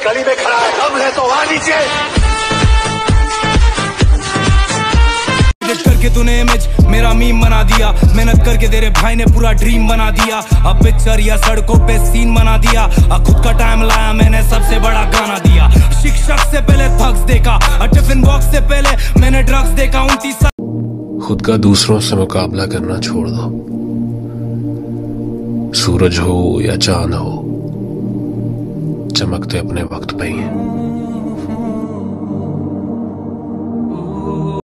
गली में खड़ा है, दम है तो आ नीचे। करके तूने इमेज मेरा मीम बना दिया, मेहनत करके तेरे भाई ने पूरा ड्रीम बना दिया। अब पिक्चर या सड़कों पे सीन बना दिया, अब खुद का टाइम लाया मैंने सबसे बड़ा गाना दिया। शिक्षक से पहले थग्स देखा, टिफिन बॉक्स से पहले मैंने ड्रग्स देखा। 29 साल खुद का दूसरों से मुकाबला करना छोड़ दो। सूरज हो या चांद हो, चमकते अपने वक्त पे ही हैं।